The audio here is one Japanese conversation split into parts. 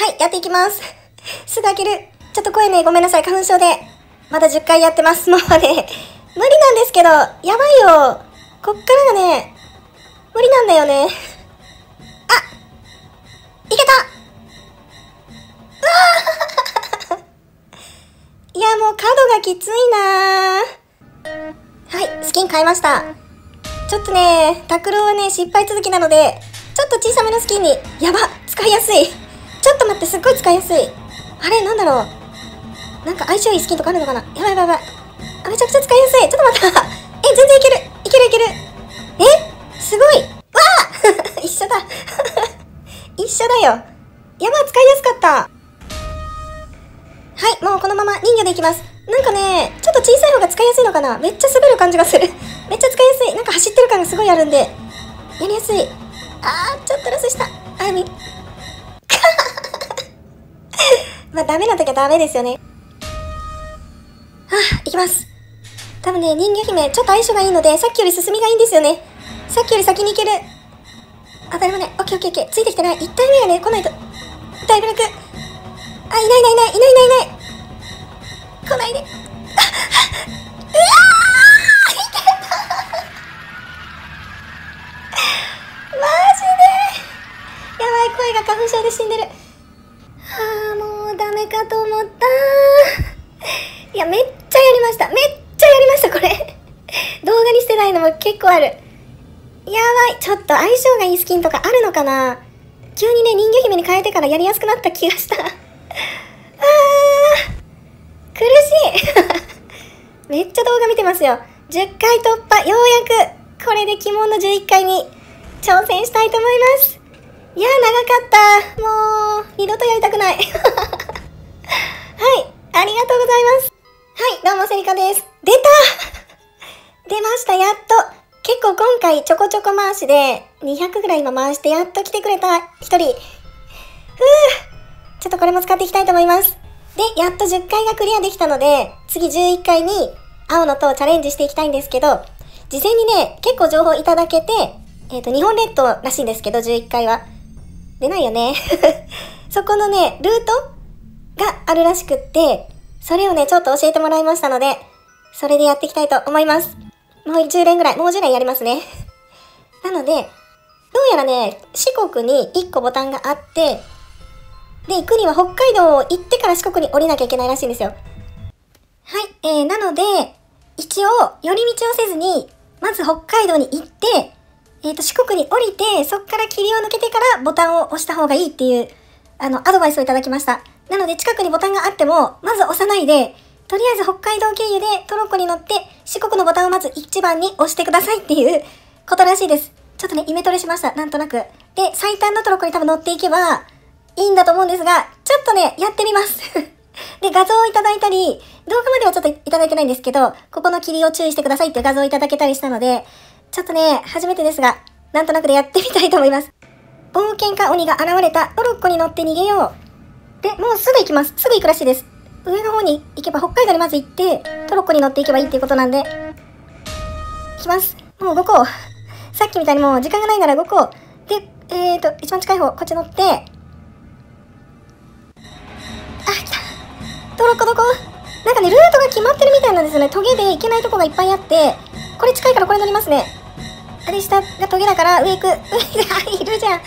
はい、やっていきます。すぐ開ける。ちょっと声ね、ごめんなさい。花粉症で。まだ10回やってます。もうね、無理なんですけど、やばいよ。こっからがね、無理なんだよね。あ、いけた。うわーいや、もう角がきついなー。はい、スキン買いました。ちょっとね、タクロはね、失敗続きなので、ちょっと小さめのスキンに、やば、使いやすい。ちょっと待って、すっごい使いやすい。あれ、なんだろう。なんか相性いいスキンとかあるのかな。やばいやばいやばい。あ、めちゃくちゃ使いやすい。ちょっと待った。全然いける。いけるいける。すごい。わあ一緒だ。一緒だよ。やば、使いやすかった。はい、もうこのまま人魚でいきます。なんかね、ちょっと小さい方が使いやすいのかな。めっちゃ滑る感じがする。めっちゃ使いやすい。なんか走ってる感がすごいあるんで、やりやすい。ちょっとロスした。まあ、ダメな時はダメですよね。いきます。多分ね、人魚姫、ちょっと相性がいいので、さっきより進みがいいんですよね。さっきより先に行ける。誰もね、オッケーオッケーオッケー。ついてきてない。1体目がね、来ないと。だいぶ楽。いない。来ないで。いけた。マジで。やばい、声が花粉症で死んでる。もうダメかと思った。いや、めっちゃやりました。これ。動画にしてないのも結構ある。やばい。ちょっと相性がいいスキンとかあるのかな。急にね、人魚姫に変えてからやりやすくなった気がした。苦しい。めっちゃ動画見てますよ。10回突破。ようやく、これで鬼門の11回に挑戦したいと思います。いや、長かった。もう、二度とやりたくない。はい、ありがとうございます。はい、どうもセリカです。出ました、やっと。結構今回ちょこちょこ回しで200ぐらい今回してやっと来てくれた一人。ちょっとこれも使っていきたいと思います。で、やっと10回がクリアできたので、次11回に青の塔チャレンジしていきたいんですけど、事前にね、結構情報いただけて、日本列島らしいんですけど、11回は。出ないよね。そこのね、ルートがあるらしくって、それをね、ちょっと教えてもらいましたので、それでやっていきたいと思います。もう10連ぐらい、もう10連やりますね。なので、どうやらね、四国に1個ボタンがあって、で、行くには北海道を行ってから四国に降りなきゃいけないらしいんですよ。はい、なので、一応、寄り道をせずに、まず北海道に行って、四国に降りて、そっから霧を抜けてからボタンを押した方がいいっていう、アドバイスをいただきました。なので、近くにボタンがあっても、まず押さないで、とりあえず北海道経由でトロッコに乗って、四国のボタンをまず1番に押してくださいっていうことらしいです。ちょっとね、イメトレしました。なんとなく。で、最短のトロッコに多分乗っていけば、いいんだと思うんですが、ちょっとね、やってみます。で、画像をいただいたり、動画まではちょっといただいてないんですけど、ここの霧を注意してくださいっていう画像をいただけたりしたので、ちょっとね、初めてですが、なんとなくでやってみたいと思います。冒険家鬼が現れた。トロッコに乗って逃げよう。で、もうすぐ行きます。すぐ行くらしいです。上の方に行けば、北海道にまず行って、トロッコに乗っていけばいいっていうことなんで、行きます。もう5個。さっきみたいにもう時間がないなら5個。で、一番近い方、こっち乗って、来た。トロッコどこ？なんかね、ルートが決まってるみたいなんですよね。トゲで行けないとこがいっぱいあって、これ近いからこれ乗りますね。下がトゲだから上行く。上いるじゃん。待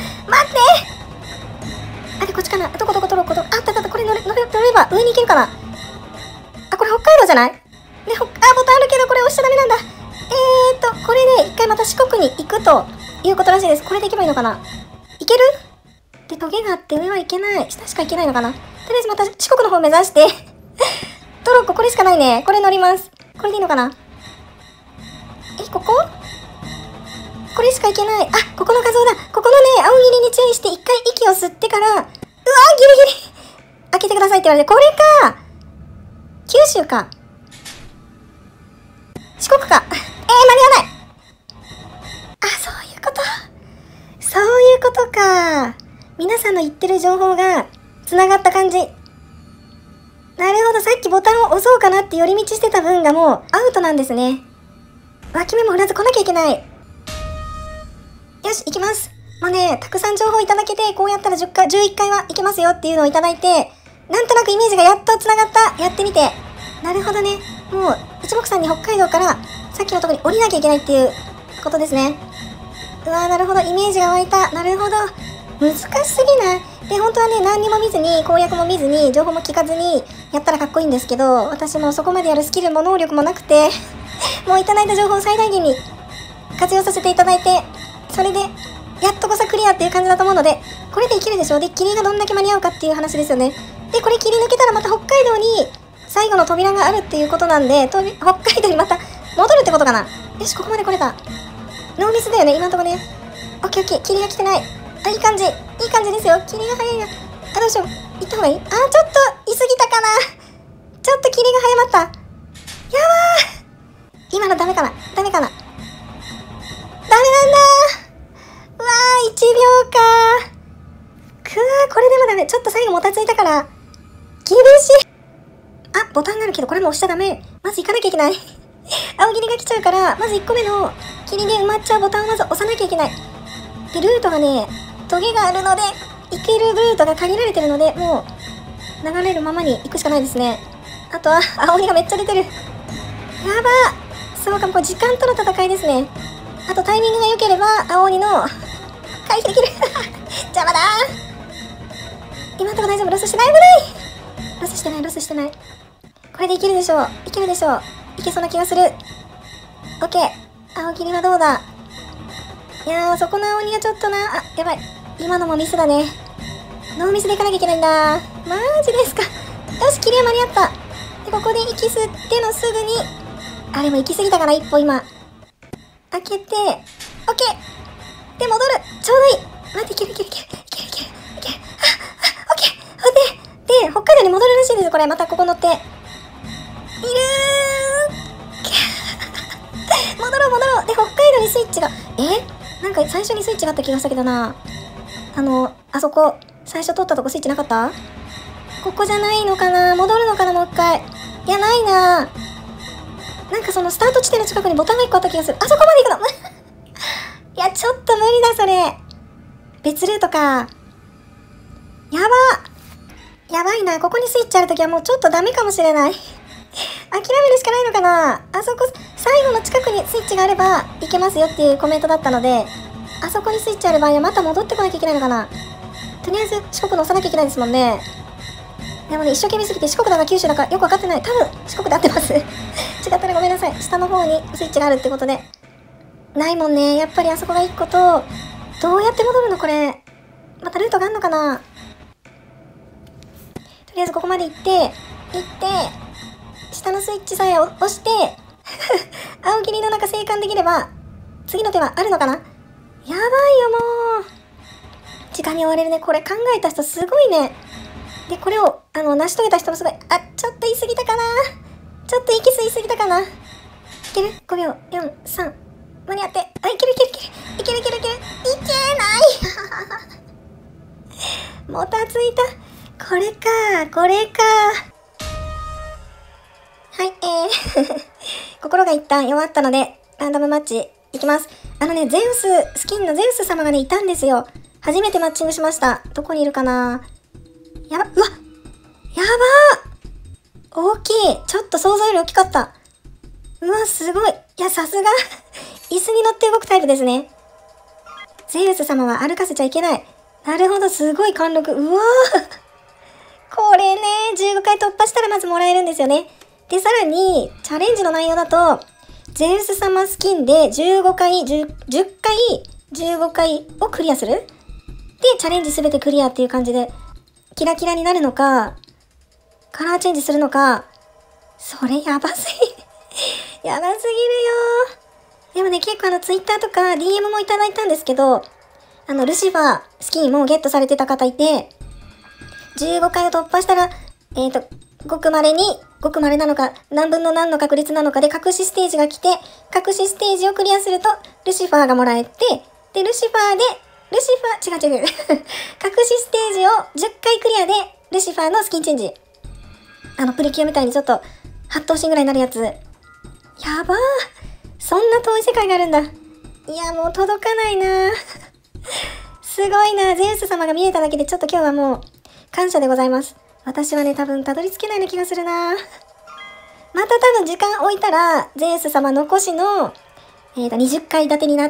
って。こっちかな。どこトロッコあった。これ乗れば上に行けるかな。これ北海道じゃない？ね、ボタンあるけどこれ押しちゃダメなんだ。これで一回また四国に行くということらしいです。これで行けばいいのかな。行ける？で、トゲがあって上は行けない。下しか行けないのかな。とりあえずまた四国の方目指して。トロッコこれしかないね。これ乗ります。これでいいのかな。ここ？これしか行けない。ここの画像だ。ここのね、青霧に注意して一回息を吸ってから、ギリギリ開けてくださいって言われて、これか。九州か。四国か。間に合わない。そういうことか。皆さんの言ってる情報が繋がった感じ。なるほど、さっきボタンを押そうかなって寄り道してた分がもうアウトなんですね。脇目も振らず来なきゃいけない。よし、行きます。 もうね、たくさん情報いただけて、こうやったら10回、11回はいけますよっていうのをいただいて、なんとなくイメージがやっと繋がった。やってみて。なるほどね。もう、一目散に北海道からさっきのところに降りなきゃいけないっていうことですね。うわー、なるほど。イメージが湧いた。なるほど。難しすぎない。で、本当はね、何にも見ずに、攻略も見ずに、情報も聞かずに、やったらかっこいいんですけど、私もそこまでやるスキルも能力もなくて、もういただいた情報を最大限に活用させていただいて、それで、やっとこそクリアっていう感じだと思うので、これでいけるでしょ。で、霧がどんだけ間に合うかっていう話ですよね。で、これ切り抜けたらまた北海道に最後の扉があるっていうことなんで、北海道にまた戻るってことかな。よし、ここまで来れた。ノーミスだよね、今んとこね。オッケーオッケー、霧が来てない。あ、いい感じ。いい感じですよ。霧が早いな。あ、どうしよう。行った方がいい？あ、ちょっと、いすぎたかな。ちょっと霧が早まった。やばー。今のダメかな。ダメかな。ダメなんだー。うわー、1秒かー。くわー、これでもダメ。ちょっと最後もたついたから、厳しい。あ、ボタンがあるけど、これも押しちゃダメ。まず行かなきゃいけない。青霧が来ちゃうから、まず1個目の霧で埋まっちゃうボタンをまず押さなきゃいけない。で、ルートがね、トゲがあるので、行けるルートが限られてるので、もう、流れるままに行くしかないですね。あとは、青鬼がめっちゃ出てる。やばー。そうか、もう時間との戦いですね。あとタイミングが良ければ、青鬼の、回避できる。邪魔だー。今のところ大丈夫。ロスしてない。危ない。ロスしてない、ロスしてない。これでいけるでしょう。いけるでしょう。いけそうな気がする。オッケー。青霧はどうだ。いやー、そこの青鬼がちょっとな。あ、やばい。今のもミスだね。ノーミスでいかなきゃいけないんだ。マジですか。よし、霧は間に合った。で、ここで息吸ってのすぐに。あ、でも行き過ぎたかな、一歩今。開けて、オッケー。で、戻る。ちょうどいい。待って、いけるいけるいける。いけるいける。いける。あ、オッケー。で、北海道に戻るらしいです。これ、またここ乗って。いるー。戻ろう戻ろう。で、北海道にスイッチが。なんか最初にスイッチがあった気がしたけどな。あそこ、最初取ったとこスイッチなかった？ここじゃないのかな？戻るのかな、もう一回。いや、ないな。なんかそのスタート地点の近くにボタンが1個あった気がする。あそこまで行くのいや、ちょっと無理だ、それ。別ルートか。やば。やばいな。ここにスイッチあるときはもうちょっとダメかもしれない。諦めるしかないのかな。あそこ、最後の近くにスイッチがあればいけますよっていうコメントだったので、あそこにスイッチある場合はまた戻ってこなきゃいけないのかな。とりあえず四国に押さなきゃいけないですもんね。でもね、一生懸命すぎて四国だか九州だかよくわかってない。多分四国で合ってます。違ったらごめんなさい。下の方にスイッチがあるってことで。ないもんね。やっぱりあそこが1個と、どうやって戻るのこれ。またルートがあんのかな。とりあえずここまで行って、下のスイッチさえ押して、青霧の中生還できれば、次の手はあるのかな。やばいよ、もう。時間に追われるね。これ考えた人すごいね。で、これを、成し遂げた人もすごい。あ、ちょっと言い過ぎたかな。ちょっと息吸いすぎたかな。いける ?5 秒、4、3。間に合って。あ、いける。いけないもたついた。これか。はい、心が一旦弱ったので、ランダムマッチいきます。スキンのゼウス様がね、いたんですよ。初めてマッチングしました。どこにいるかな。うわ、やばー。大きい。ちょっと想像より大きかった。うわ、すごい。いや、さすが。椅子に乗って動くタイプですね。ゼウス様は歩かせちゃいけない。なるほど、すごい貫禄。うわー。これね、15回突破したらまずもらえるんですよね。で、さらに、チャレンジの内容だと、ゼウス様スキンで15回、10回、15回をクリアする？で、チャレンジすべてクリアっていう感じで、キラキラになるのか、カラーチェンジするのか、それやばすぎ、やばすぎるよ。でもね、結構Twitter とか DM もいただいたんですけど、ルシファースキンもゲットされてた方いて、15回を突破したら、ごく稀なのか、何分の何の確率なのかで隠しステージが来て、隠しステージをクリアすると、ルシファーがもらえて、で、違う。隠しステージを10回クリアで、ルシファーのスキンチェンジ。プリキュアみたいにちょっと、8頭身ぐらいになるやつ。やばー。そんな遠い世界があるんだ。いや、もう届かないなすごいな。ゼウス様が見えただけでちょっと今日はもう感謝でございます。私はね、多分たどり着けないような気がするな。また多分時間置いたら、ゼウス様残しの、20階建てになって、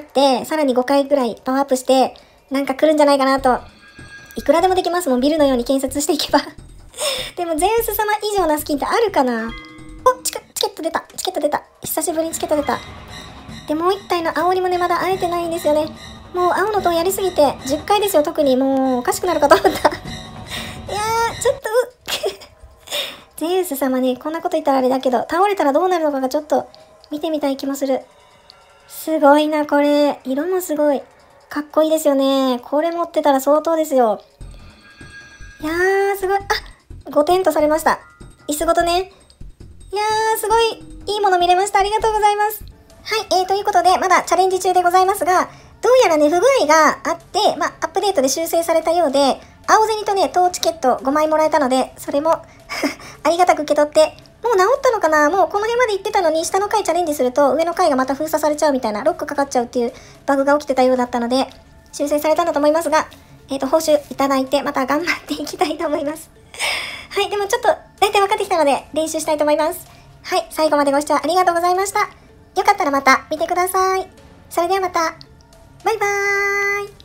さらに5階ぐらいパワーアップして、なんか来るんじゃないかなと。いくらでもできますもん、ビルのように建設していけば。でもゼウス様以上なスキンってあるかな。お、チケット出た。チケット出た。久しぶりにチケット出た。で、もう一体の青鬼もね、まだ会えてないんですよね。もう青の塔やりすぎて、10回ですよ、特に。もう、おかしくなるかと思った。いやー、ちょっと、ゼウス様ね、こんなこと言ったらあれだけど、倒れたらどうなるのかがちょっと、見てみたい気もする。すごいな、これ。色もすごい。かっこいいですよね。これ持ってたら相当ですよ。いやー、すごい。あ、5点とされました。椅子ごとね。いやー、すごい、いいもの見れました。ありがとうございます。はい、ということで、まだチャレンジ中でございますが、どうやらね、不具合があって、アップデートで修正されたようで、青銭とね、当チケット5枚もらえたので、それもありがたく受け取って、もう治ったのかな。もうこの辺まで行ってたのに、下の階チャレンジすると、上の階がまた封鎖されちゃうみたいな、ロックかかっちゃうっていうバグが起きてたようだったので、修正されたんだと思いますが、報酬いただいて、また頑張っていきたいと思います。はい、でもちょっと、大体分かってきたので、練習したいと思います。はい、最後までご視聴ありがとうございました。よかったらまた見てください。それではまた。バイバーイ。